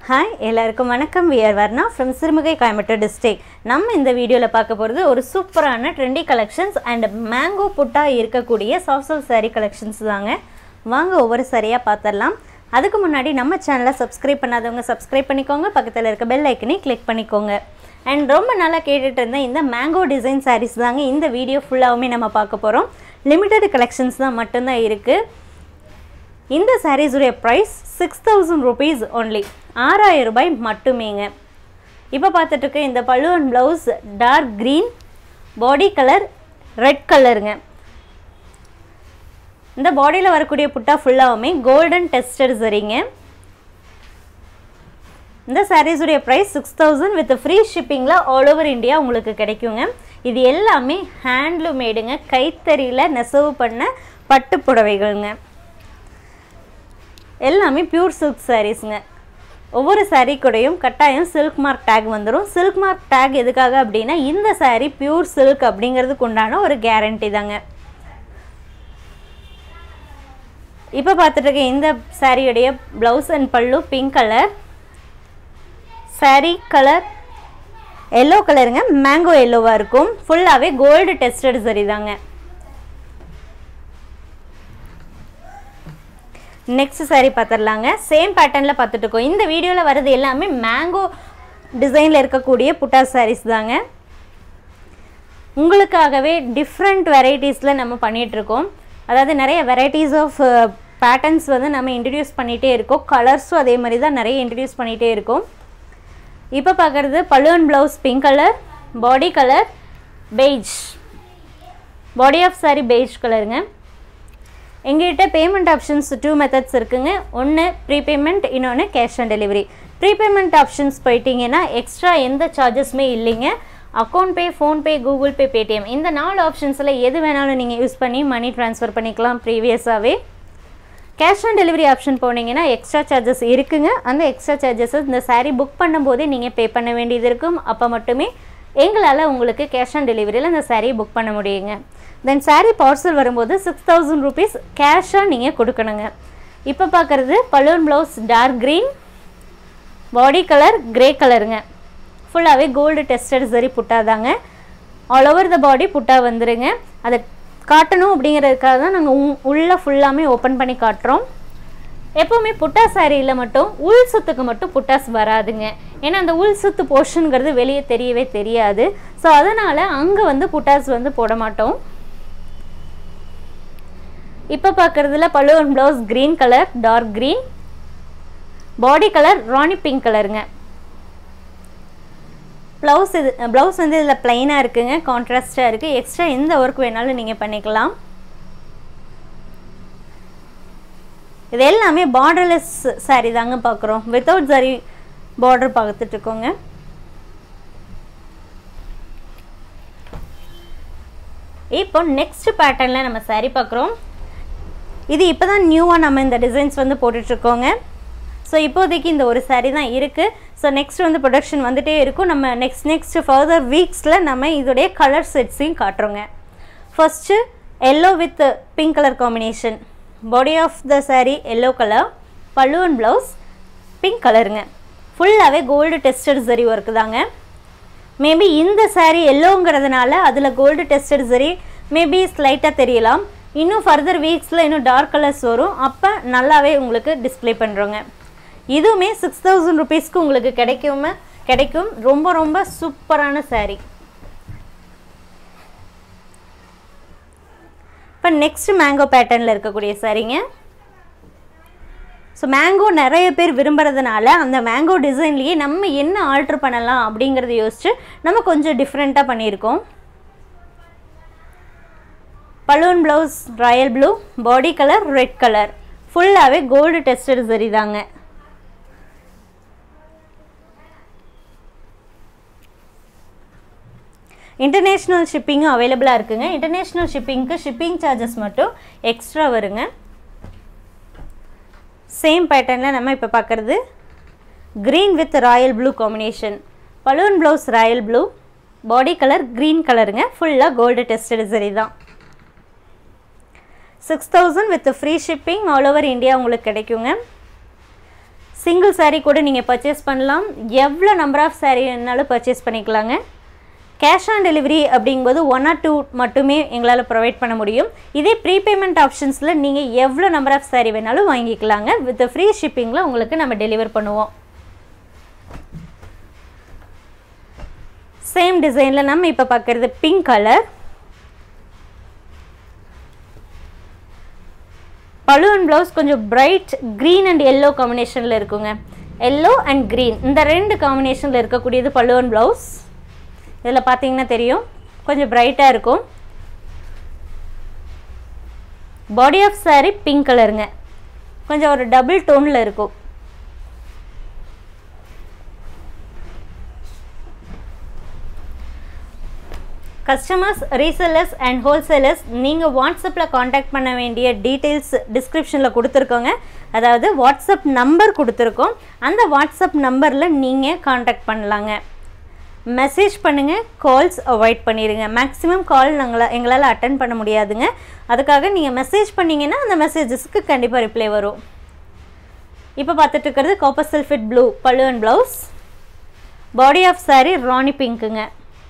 Hi, எல்லாருக்கும் வணக்கம். We are Varnaa from Sirumugai, Coimbatore district. நம்ம இந்த வீடியோல பார்க்க போறது ஒரு சூப்பரான trendy collections and mango putta இருக்கக்கூடிய soft silk saree collections தாங்க. வாங்க ஒவ்வொரு சரியா பார்த்தறலாம். அதுக்கு முன்னாடி நம்ம சேனலை subscribe பண்ணாதவங்க subscribe பண்ணிக்கோங்க. பக்கத்துல இருக்க bell icon-ஐ click பண்ணிக்கோங்க. And ரொம்ப நாளா கேட்டுட்டு இருந்த இந்த mango design sarees தாங்க இந்த வீடியோ ஃபுல்லாவுமே நம்ம பார்க்க போறோம். limited collections தான் மட்டும் தான் இருக்கு. இந்த sarees உடைய price 6000 rupees only. 6000 ரூபாய் மட்டுமேங்க. இப்போ பார்த்துட்டு இருக்க இந்த pallu and blouse dark green, body colour red கலருங்க. இந்த பாடியில் வரக்கூடிய புட்டா ஃபுல்லாவுமே கோல்டன் டெஸ்டட் சரிங்க. இந்த sarees உடைய price 6000 with free shippingல all over India உங்களுக்கு கிடைக்குங்க. இது எல்லாமே ஹேண்ட்லூம் மேடுங்க, கைத்தறியில் நெசவு பண்ண பட்டு புடவைகள்ங்க. எல்லாமே பியூர் சில்க் சாரீஸ்ங்க. ஒவ்வொரு சாரீ கூடயும் கட்டாயம் சில்க் மார்க் டேக் வந்துடும். சில்க் மார்க் டேக் எதுக்காக அப்படின்னா இந்த சாரீ பியூர் சில்க் அப்படிங்கிறதுக்கு உண்டான ஒரு கேரண்டி தாங்க. இப்போ பார்த்துட்டு இருக்க இந்த சாரியுடைய blouse and pallu pink colour, sari colour yellow கலருங்க, மேங்கோ எல்லோவாக இருக்கும். ஃபுல்லாகவே கோல்டு டெஸ்டட் சரி தாங்க. நெக்ஸ்ட் சாரீ பார்த்துடலாங்க. சேம் பேட்டர்னில் பார்த்துட்டு இருக்கோம். இந்த வீடியோவில் வர்றது எல்லாமே மேங்கோ டிசைனில் இருக்கக்கூடிய புட்டா சாரீஸ் தாங்க. உங்களுக்காகவே டிஃப்ரெண்ட் வெரைட்டிஸில் நம்ம பண்ணிகிட்ருக்கோம். அதாவது நிறைய வெரைட்டிஸ் ஆஃப் பேட்டர்ன்ஸ் வந்து நம்ம இன்ட்ரடியூஸ் பண்ணிகிட்டே இருக்கோம். கலர்ஸும் அதே மாதிரி தான் நிறைய இன்ட்ரடியூஸ் பண்ணிகிட்டே இருக்கோம். இப்போ பார்க்குறது pallu and blouse pink colour, body colour beige, body of sari beige கலருங்க. எங்ககிட்ட பேமெண்ட் ஆப்ஷன்ஸ் 2 மெத்தட்ஸ் இருக்குங்க. ஒன்று ப்ரீபேமெண்ட், இன்னொன்று cash on delivery. Prepayment options போயிட்டீங்கன்னா எக்ஸ்ட்ரா எந்த சார்ஜஸுமே இல்லைங்க. Account pay, PhonePe, Google Pay, Paytm இந்த 4 ஆப்ஷன்ஸில் எது வேணாலும் நீங்கள் யூஸ் பண்ணி மணி ட்ரான்ஸ்ஃபர் பண்ணிக்கலாம் ப்ரீவியஸாகவே. கேஷ் ஆன் டெலிவரி ஆப்ஷன் போனீங்கன்னா எக்ஸ்ட்ரா சார்ஜஸ் இருக்குங்க. அந்த எக்ஸ்ட்ரா சார்ஜஸை இந்த சாரீ புக் பண்ணும்போதே நீங்கள் பே பண்ண வேண்டியது இருக்கும். அப்போ மட்டுமே எங்களால் உங்களுக்கு கேஷ் ஆன் டெலிவரியில் அந்த சாரியை புக் பண்ண முடியுங்க. தென் சாரீ பார்சல் வரும்போது 6000 rupees கேஷாக நீங்கள் கொடுக்கணுங்க. இப்போ பார்க்குறது balloon blouse dark green, body colour grey கலருங்க. ஃபுல்லாகவே கோல்டு டெஸ்டட் சரி புட்டா தாங்க. ஆல் ஓவர் த பாடி புட்டா வந்துடுங்க. அதை காட்டணும் அப்படிங்கிறதுக்காக தான் நாங்கள் உள்ளே ஃபுல்லாமே ஓப்பன் பண்ணி காட்டுறோம். எப்போவுமே புட்டா சாரியில் மட்டும் உள் சுத்துக்கு மட்டும் புட்டாஸ் வராதுங்க. ஏன்னா அந்த உள் சுத்து போர்ஷனுங்கிறது வெளியே தெரியவே தெரியாது. ஸோ அதனால் அங்கே வந்து புட்டாஸ் வந்து போட மாட்டோம். இப்போ பார்க்குறதுல pallu and blouse green colour, dark green, body colour rani pink கலருங்க. ப்ளவுஸ் வந்து இதில் ப்ளைனாக இருக்குங்க, கான்ட்ராஸ்டாக இருக்குது. எக்ஸ்ட்ரா எந்த ஒர்க் வேணாலும் நீங்கள் பண்ணிக்கலாம். இது எல்லாமே பார்டர்லெஸ் சாரீ தாங்க பார்க்குறோம். வித்தவுட் சாரீ பார்டர் பார்த்துட்ருக்கோங்க. இப்போ நெக்ஸ்ட் பேட்டர்னில் நம்ம சாரீ பார்க்குறோம். இது இப்போ தான் நியூவாக நம்ம இந்த டிசைன்ஸ் வந்து போட்டுட்ருக்கோங்க. ஸோ இப்போதைக்கு இந்த ஒரு சாரீ தான் இருக்குது. ஸோ நெக்ஸ்ட் வந்து ப்ரொடக்ஷன் வந்துகிட்டே இருக்கும். நம்ம நெக்ஸ்ட் ஃபர்தர் வீக்ஸில் நம்ம இதோடைய கலர் செட்ஸையும் காட்டுறோங்க. First yellow with pink colour combination. Body of the sari yellow colour, pallu and blouse pink கலருங்க. ஃபுல்லாகவே கோல்டு டெஸ்டட் சரி ஒர்க்கு தாங்க. மேபி இந்த சாரீ எல்லோங்கிறதுனால அதில் கோல்டு டெஸ்டட் சரி மேபி ஸ்லைட்டாக தெரியலாம். இன்னும் ஃபர்தர் வீக்ஸில் இன்னும் டார்க் கலர்ஸ் வரும். அப்போ நல்லாவே உங்களுக்கு டிஸ்பிளே பண்ணுறோங்க. இதுவுமே 6000 rupeesக்கு உங்களுக்கு கிடைக்கும். ரொம்ப ரொம்ப சூப்பரான சாரீ. இப்போ நெக்ஸ்ட் மேங்கோ பேட்டர்னில் இருக்கக்கூடிய சாரீங்க. ஸோ மேங்கோ நிறைய பேர் விரும்புகிறதுனால அந்த மேங்கோ டிசைன்லேயே நம்ம என்ன ஆல்ட்ரு பண்ணலாம் அப்படிங்கிறத யோசிச்சு நம்ம கொஞ்சம் டிஃப்ரெண்ட்டாக பண்ணியிருக்கோம். Balloon blouse royal blue, body colour red colour, ஃபுல்லாகவே கோல்டு டெஸ்டட் சரி தாங்க. இன்டர்நேஷ்னல் ஷிப்பிங்கும் அவைலபிளாக இருக்குங்க. இன்டர்நேஷ்னல் ஷிப்பிங்க்கு ஷிப்பிங் சார்ஜஸ் மட்டும் எக்ஸ்ட்ரா வருங்க. சேம் பேட்டர்னில் நம்ம இப்போ பார்க்குறது green with royal blue combination. Balloon blouse royal blue, body colour green கலருங்க. ஃபுல்லாக கோல்டு டெஸ்டட் சரி தான். 6000 with free shipping all over India உங்களுக்கு கிடைக்குங்க. சிங்கிள் saree கூட நீங்கள் பர்ச்சேஸ் பண்ணலாம், எவ்வளோ நம்பர் ஆஃப் saree வேணாலும் பர்ச்சேஸ் பண்ணிக்கலாங்க. கேஷ் ஆன் டெலிவரி அப்படிங்கும்போது 1 or 2 மட்டுமே எங்களால் ப்ரொவைட் பண்ண முடியும். இதே ப்ரீபேமெண்ட் ஆப்ஷன்ஸில் நீங்கள் எவ்வளோ நம்பர் ஆஃப் saree வேணாலும் வாங்கிக்கலாங்க. வித் ஃப்ரீ ஷிப்பிங்கில் உங்களுக்கு நம்ம டெலிவர் பண்ணுவோம். சேம் டிசைனில் நம்ம இப்போ பார்க்குறது pink colour. Pallu and blouse கொஞ்சம் பிரைட் க்ரீன் அண்ட் எல்லோ காம்பினேஷனில் இருக்குங்க. எல்லோ அண்ட் க்ரீன் இந்த 2 காம்பினேஷனில் இருக்கக்கூடியது பல்லு அண்ட் ப்ளவுஸ். இதில் பார்த்தீங்கன்னா தெரியும், கொஞ்சம் பிரைட்டாக இருக்கும். பாடி ஆஃப் saree பிங்க் கலருங்க, கொஞ்சம் ஒரு டபுள் டோனில் இருக்கும். கஸ்டமர்ஸ், ரீசெல்லர்ஸ் அண்ட் ஹோல்சேலர்ஸ் நீங்கள் வாட்ஸ்அப்பில் காண்டாக்ட் பண்ண வேண்டிய டீட்டெயில்ஸ் டிஸ்கிரிப்ஷனில் கொடுத்துருக்கோங்க. அதாவது வாட்ஸ்அப் நம்பர் கொடுத்துருக்கோம். அந்த வாட்ஸ்அப் நம்பரில் நீங்கள் காண்டாக்ட் பண்ணலாங்க. மெசேஜ் பண்ணுங்கள், கால்ஸ் அவாய்ட் பண்ணிடுங்க. மேக்ஸிமம் கால் எங்களால் அட்டன் பண்ண முடியாதுங்க. அதுக்காக நீங்கள் மெசேஜ் பண்ணிங்கன்னா அந்த மெசேஜஸ்க்கு கண்டிப்பாக ரிப்ளை வரும். இப்போ பார்த்துட்டு இருக்கிறது copper sulphate blue pallu and blouse. Body of saree rani பிங்க்குங்க.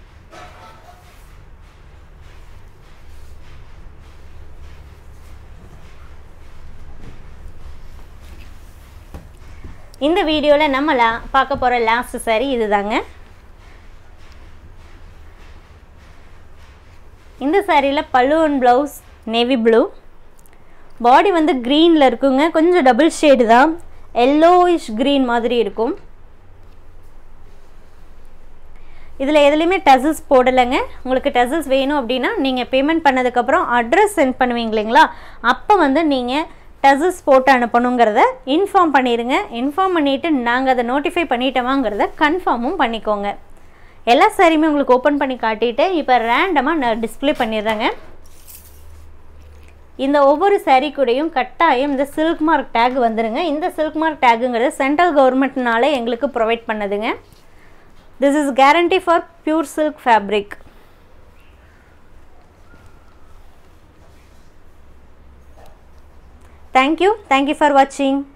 இந்த வீடியோவில் நம்ம பார்க்க போகிற லாஸ்ட் saree இதுதாங்க. இந்த சாரியில் pallu and blouse navy blue. Body வந்து க்ரீனில் இருக்குங்க, கொஞ்சம் டபுள் ஷேடு தான், எல்லோயிஷ் க்ரீன் மாதிரி இருக்கும். இதில் எதுலேயுமே டசல்ஸ் போடலைங்க. உங்களுக்கு டசல்ஸ் வேணும் அப்படின்னா நீங்கள் பேமெண்ட் பண்ணதுக்கப்புறம் அட்ரஸ் சென்ட் பண்ணுவீங்க இல்லைங்களா, அப்போ வந்து நீங்கள் டசல்ஸ் போட்டு அனுப்பணுங்கிறத இன்ஃபார்ம் பண்ணிடுங்க. இன்ஃபார்ம் பண்ணிவிட்டு நாங்கள் அதை நோட்டிஃபை பண்ணிட்டோமாங்கிறத கன்ஃபார்மும் பண்ணிக்கோங்க. எல்லா சாரியுமே உங்களுக்கு ஓப்பன் பண்ணி காட்டிட்டு இப்போ ரேண்டமாக நான் டிஸ்பிளே பண்ணிடுறேங்க. இந்த ஒவ்வொரு சாரீ கூடயும் கட்டாயம் இந்த சில்க் மார்க் டேக் வந்துடுங்க. இந்த சில்க் மார்க் டேக்குங்கிறது சென்ட்ரல் கவர்மெண்ட்னால எங்களுக்கு ப்ரொவைட் பண்ணதுங்க. This is guarantee for pure silk fabric. Thank you for வாட்சிங்.